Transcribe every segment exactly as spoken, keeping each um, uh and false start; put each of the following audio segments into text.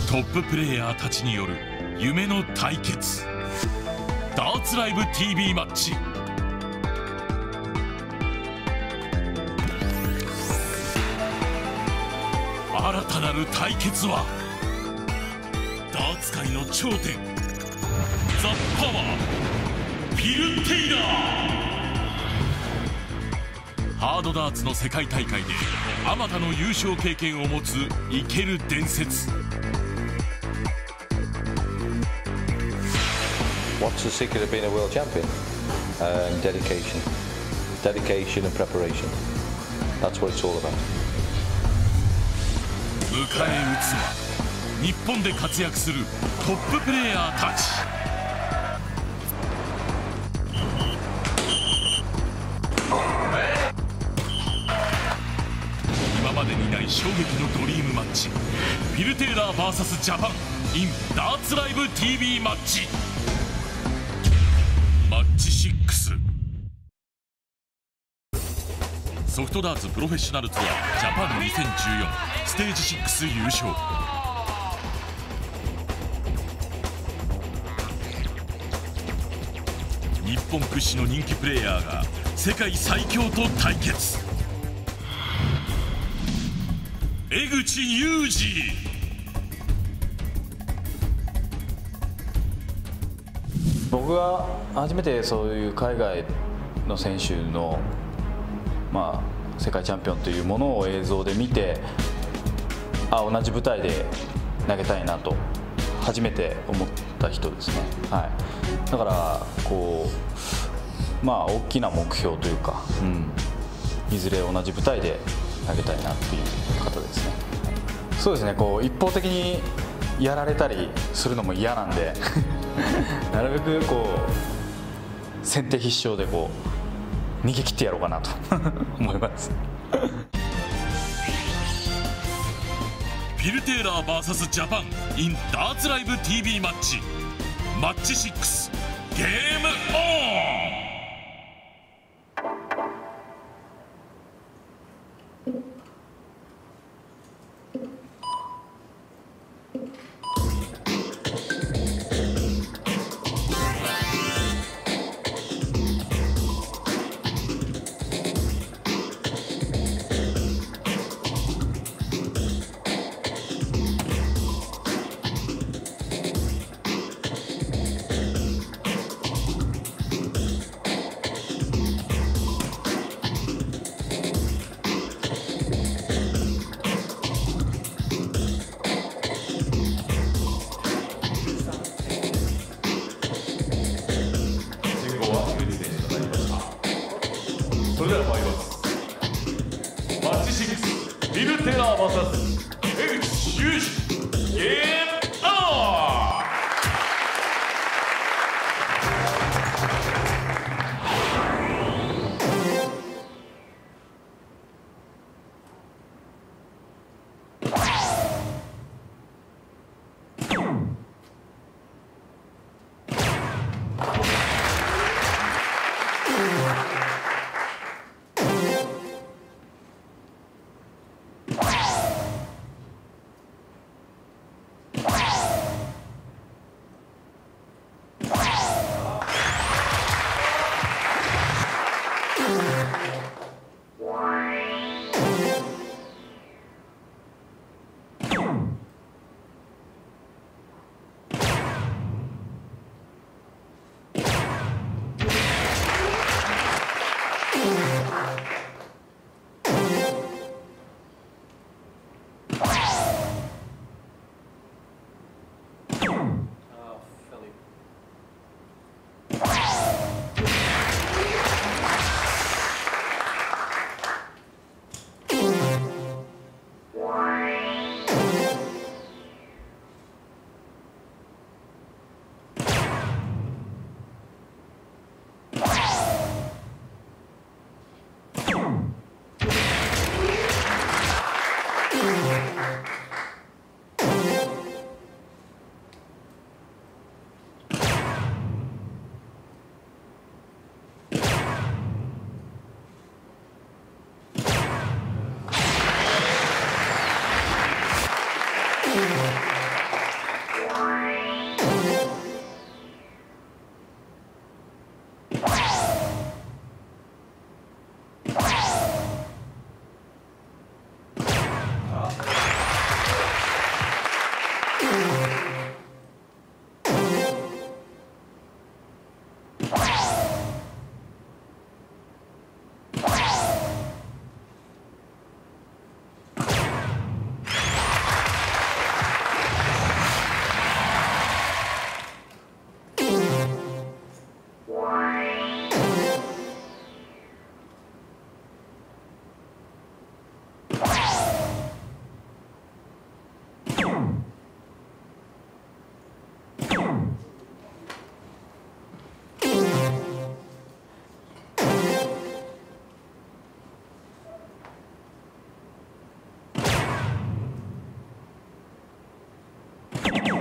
トッププレイヤーたちによる夢の対決、ダーツライブ ティービー マッチ。新たなる対決はダーツ界の頂点、ザ・パワーフィル・テイラー。ハードダーツの世界大会であまたの優勝経験を持つ生ける伝説。 What's the secret of being a world champion? Um, dedication. Dedication and preparation. That's what it's all about. 迎え撃つは日本で活躍するトッププレイヤーたち。今までにない衝撃のドリームマッチ、フィル・テイラー ブイエス ジャパン in ダーツライブ ティービー マッチ。マッチシックス。ソフトダーツプロフェッショナルツアージャパンにせんじゅうよんステージシックス優勝。日本屈指の人気プレイヤーが世界最強と対決。江口雄司。 僕が初めてそういう海外の選手の、まあ、世界チャンピオンというものを映像で見て、あ、同じ舞台で投げたいなと初めて思った人ですね。はい、だからこう、まあ、大きな目標というか、うん、いずれ同じ舞台で投げたいなっていう方ですね。そうですね、こう一方的にやられたりするのも嫌なんでなるべくこう先手必勝でこう逃げ切ってやろうかなと思いますフィル・テイラー ブイエス ジャパン in ダーツライブ ティービー マッチ。マッチシックスゲームオン。それでは参ります。マッチシックスフィル・テイラー ブイエス 江口雄司ゲームオン。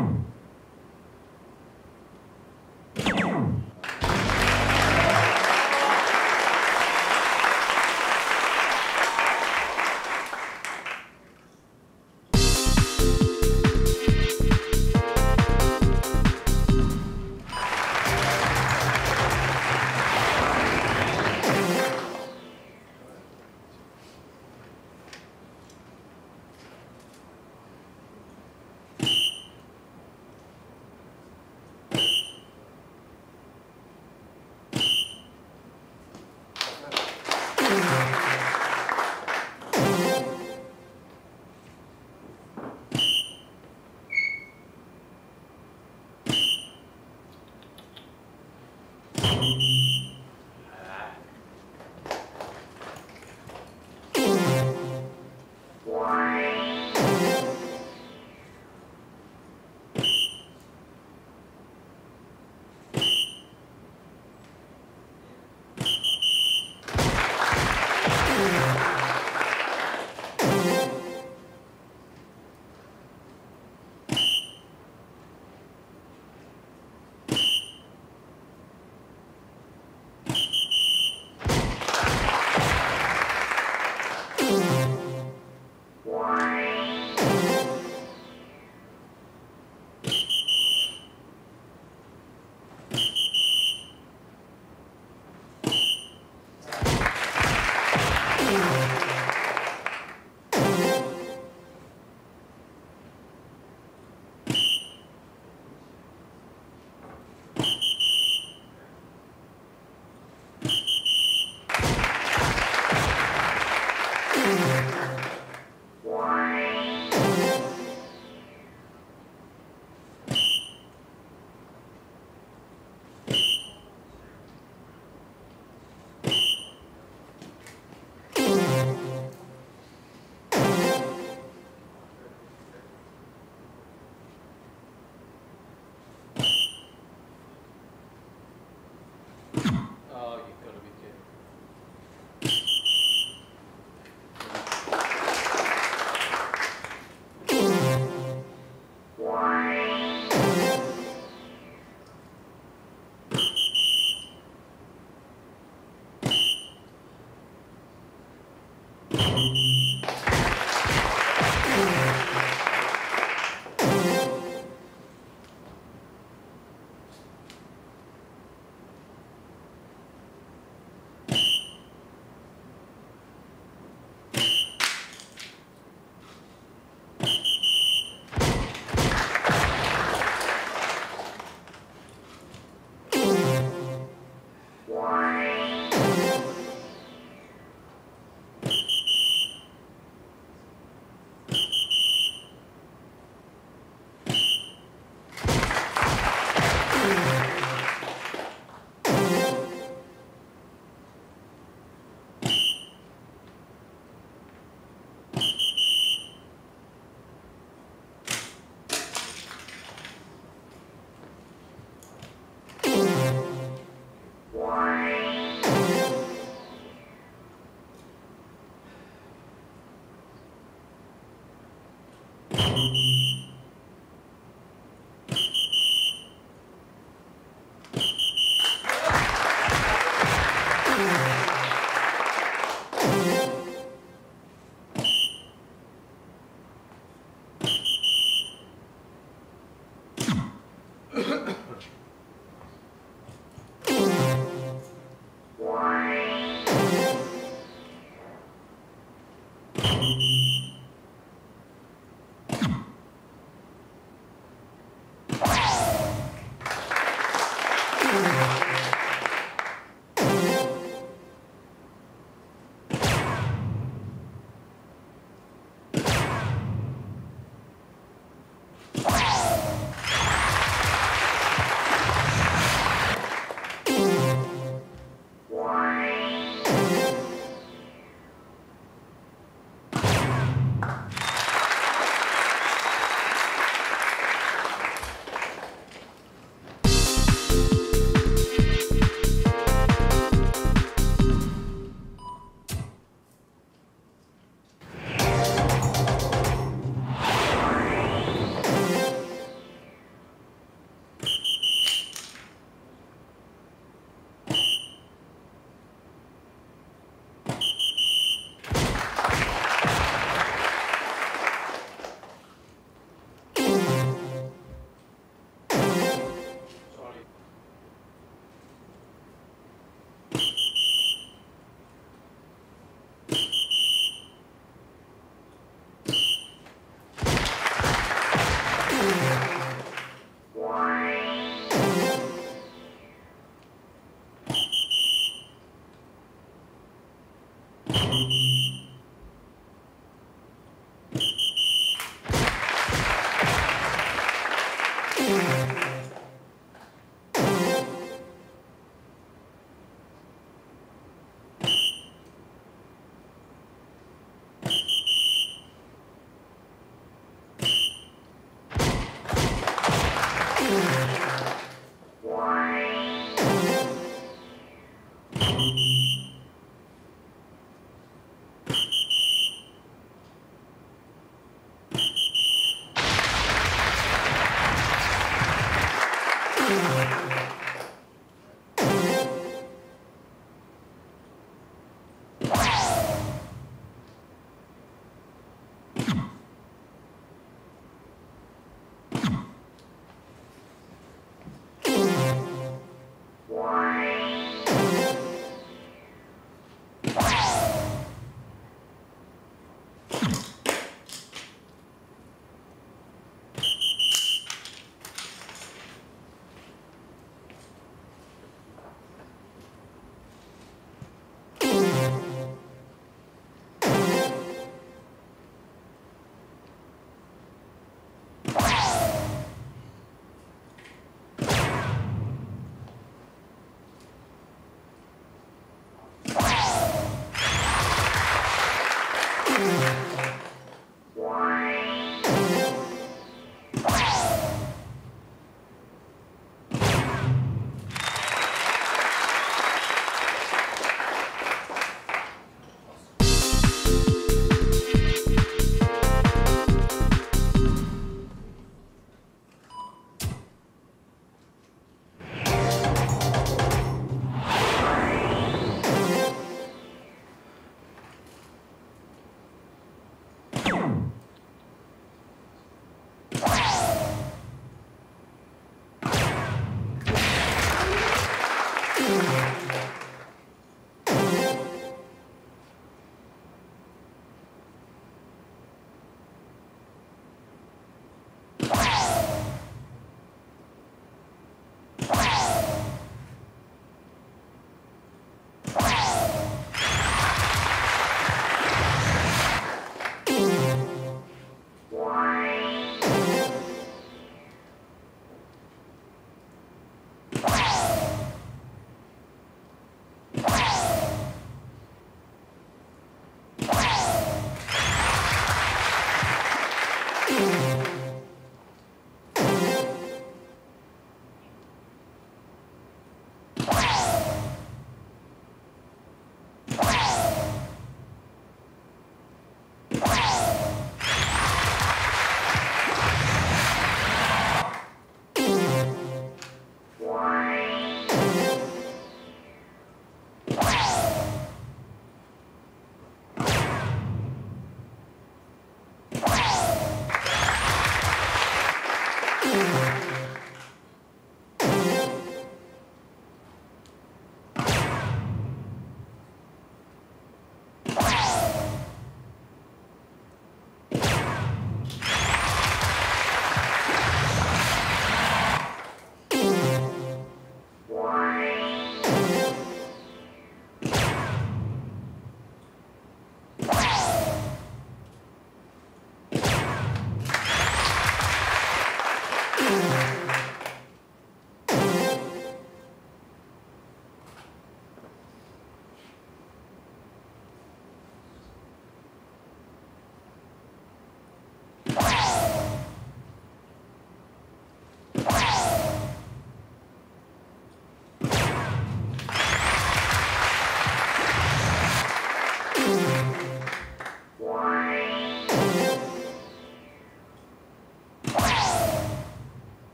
う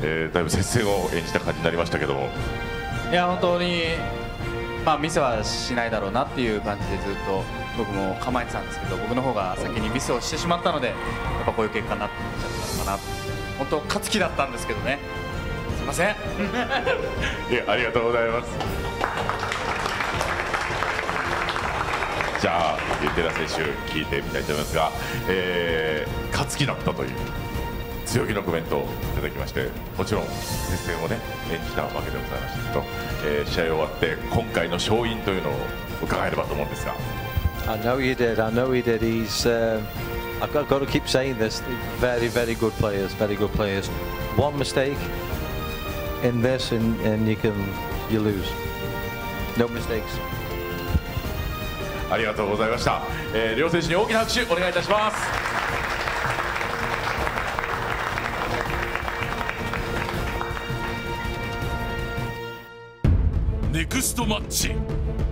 えー、だいぶ接戦を演じた感じになりましたけども。 いや本当に、まあ、ミスはしないだろうなっていう感じでずっと僕も構えてたんですけど、僕の方が先にミスをしてしまったのでやっぱこういう結果になっちゃったのかな。本当勝つ気だったんですけどね、すいません。 いや、ありがとうございます。じゃあ寺選手聞いてみたいと思いますが、えー、勝つ気だったという強気のコメントをいただきまして、もちろん接戦をね演じたわけでございましたけど、えー、試合終わって今回の勝因というのを伺えればと思うんですが。 I know you did. I know he did. He's. Uh, I've got, got to keep saying this. Very, very good players. Very good players. One mistake in this, and, and you can you lose. No mistakes. ありがとうございました。えー、両選手に大きな拍手お願いいたします。ネクストマッチ。